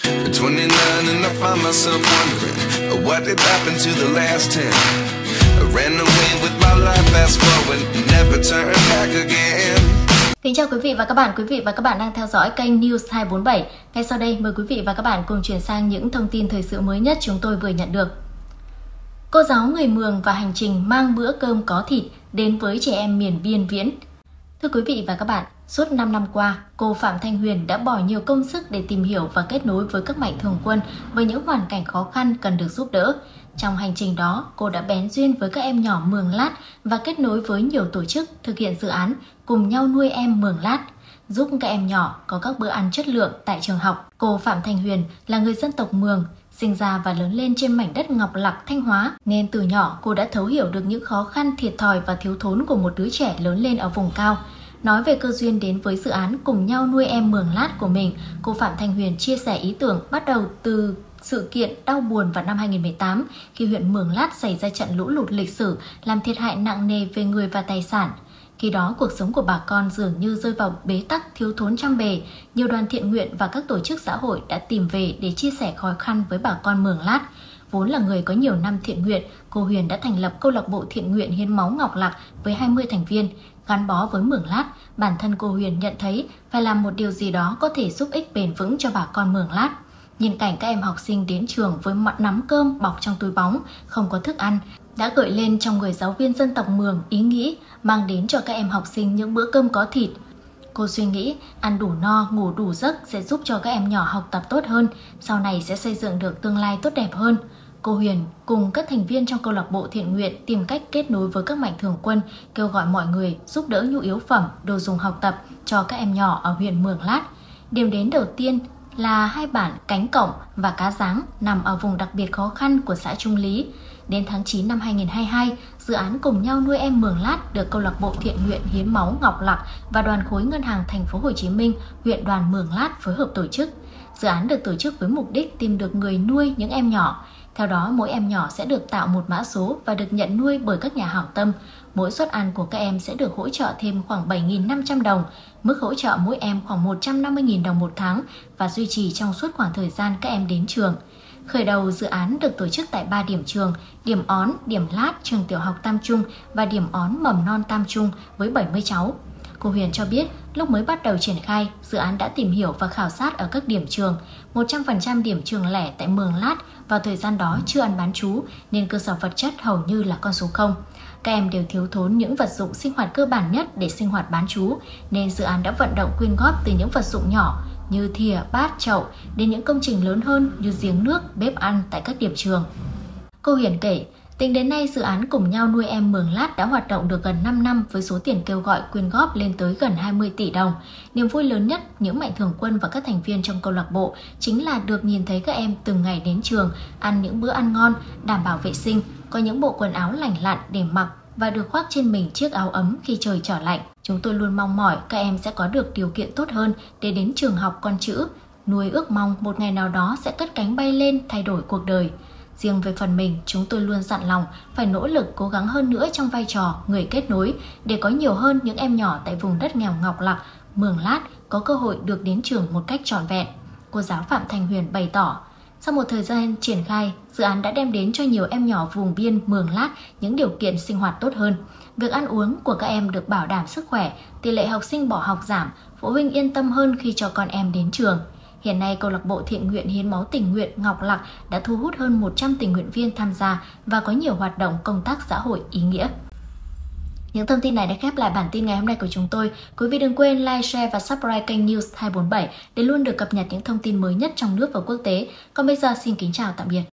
At 29 and I find myself wondering what did happen to the last 10. I ran away with my life, fast forward, never turn back again. Kính chào quý vị và các bạn đang theo dõi kênh News 247. Ngay sau đây mời quý vị và các bạn cùng chuyển sang những thông tin thời sự mới nhất chúng tôi vừa nhận được. Cô giáo người Mường và hành trình mang bữa cơm có thịt đến với trẻ em miền biên viễn. Thưa quý vị và các bạn, suốt 5 năm qua, cô Phạm Thanh Huyền đã bỏ nhiều công sức để tìm hiểu và kết nối với các mạnh thường quân với những hoàn cảnh khó khăn cần được giúp đỡ. Trong hành trình đó, cô đã bén duyên với các em nhỏ Mường Lát và kết nối với nhiều tổ chức thực hiện dự án cùng nhau nuôi em Mường Lát, giúp các em nhỏ có các bữa ăn chất lượng tại trường học. Cô Phạm Thanh Huyền là người dân tộc Mường, sinh ra và lớn lên trên mảnh đất Ngọc Lặc, Thanh Hóa, nên từ nhỏ cô đã thấu hiểu được những khó khăn, thiệt thòi và thiếu thốn của một đứa trẻ lớn lên ở vùng cao. Nói về cơ duyên đến với dự án cùng nhau nuôi em Mường Lát của mình, cô Phạm Thanh Huyền chia sẻ ý tưởng bắt đầu từ sự kiện đau buồn vào năm 2018 khi huyện Mường Lát xảy ra trận lũ lụt lịch sử làm thiệt hại nặng nề về người và tài sản. Khi đó, cuộc sống của bà con dường như rơi vào bế tắc, thiếu thốn trăm bề. Nhiều đoàn thiện nguyện và các tổ chức xã hội đã tìm về để chia sẻ khó khăn với bà con Mường Lát. Vốn là người có nhiều năm thiện nguyện, cô Huyền đã thành lập câu lạc bộ thiện nguyện hiến máu Ngọc Lặc với 20 thành viên. Gắn bó với Mường Lát, bản thân cô Huyền nhận thấy phải làm một điều gì đó có thể giúp ích bền vững cho bà con Mường Lát. Nhìn cảnh các em học sinh đến trường với mặt nắm cơm bọc trong túi bóng, không có thức ăn, đã gợi lên trong người giáo viên dân tộc Mường ý nghĩ mang đến cho các em học sinh những bữa cơm có thịt. Cô suy nghĩ ăn đủ no, ngủ đủ giấc sẽ giúp cho các em nhỏ học tập tốt hơn, sau này sẽ xây dựng được tương lai tốt đẹp hơn. Cô Huyền cùng các thành viên trong câu lạc bộ thiện nguyện tìm cách kết nối với các mạnh thường quân, kêu gọi mọi người giúp đỡ nhu yếu phẩm, đồ dùng học tập cho các em nhỏ ở huyện Mường Lát. Điểm đến đầu tiên là hai bản Cánh Cổng và Cá Giáng nằm ở vùng đặc biệt khó khăn của xã Trung Lý. Đến tháng 9 năm 2022, dự án cùng nhau nuôi em Mường Lát được câu lạc bộ thiện nguyện hiến máu Ngọc Lặc và đoàn khối ngân hàng thành phố Hồ Chí Minh, huyện đoàn Mường Lát phối hợp tổ chức. Dự án được tổ chức với mục đích tìm được người nuôi những em nhỏ. Theo đó, mỗi em nhỏ sẽ được tạo một mã số và được nhận nuôi bởi các nhà hảo tâm. Mỗi suất ăn của các em sẽ được hỗ trợ thêm khoảng 7.500 đồng, mức hỗ trợ mỗi em khoảng 150.000 đồng một tháng và duy trì trong suốt khoảng thời gian các em đến trường. Khởi đầu, dự án được tổ chức tại 3 điểm trường, điểm Ón, điểm Lát, trường tiểu học Tam Trung và điểm Ón mầm non Tam Trung với 70 cháu. Cô Huyền cho biết, lúc mới bắt đầu triển khai, dự án đã tìm hiểu và khảo sát ở các điểm trường. 100% điểm trường lẻ tại Mường Lát vào thời gian đó chưa ăn bán trú, nên cơ sở vật chất hầu như là con số 0. Các em đều thiếu thốn những vật dụng sinh hoạt cơ bản nhất để sinh hoạt bán trú, nên dự án đã vận động quyên góp từ những vật dụng nhỏ như thìa, bát, chậu đến những công trình lớn hơn như giếng nước, bếp ăn tại các điểm trường. Cô Huyền kể, tính đến nay, dự án cùng nhau nuôi em Mường Lát đã hoạt động được gần 5 năm với số tiền kêu gọi quyên góp lên tới gần 20 tỷ đồng. Niềm vui lớn nhất những mạnh thường quân và các thành viên trong câu lạc bộ chính là được nhìn thấy các em từng ngày đến trường, ăn những bữa ăn ngon, đảm bảo vệ sinh, có những bộ quần áo lành lặn để mặc và được khoác trên mình chiếc áo ấm khi trời trở lạnh. Chúng tôi luôn mong mỏi các em sẽ có được điều kiện tốt hơn để đến trường học con chữ, nuôi ước mong một ngày nào đó sẽ cất cánh bay lên thay đổi cuộc đời. Riêng về phần mình, chúng tôi luôn dặn lòng phải nỗ lực cố gắng hơn nữa trong vai trò người kết nối để có nhiều hơn những em nhỏ tại vùng đất nghèo Ngọc Lặc, Mường Lát có cơ hội được đến trường một cách trọn vẹn. Cô giáo Phạm Thanh Huyền bày tỏ, sau một thời gian triển khai, dự án đã đem đến cho nhiều em nhỏ vùng biên Mường Lát những điều kiện sinh hoạt tốt hơn. Việc ăn uống của các em được bảo đảm sức khỏe, tỷ lệ học sinh bỏ học giảm, phụ huynh yên tâm hơn khi cho con em đến trường. Hiện nay, câu lạc bộ thiện nguyện hiến máu tình nguyện Ngọc Lặc đã thu hút hơn 100 tình nguyện viên tham gia và có nhiều hoạt động công tác xã hội ý nghĩa. Những thông tin này đã khép lại bản tin ngày hôm nay của chúng tôi. Quý vị đừng quên like, share và subscribe kênh News 247 để luôn được cập nhật những thông tin mới nhất trong nước và quốc tế. Còn bây giờ xin kính chào tạm biệt.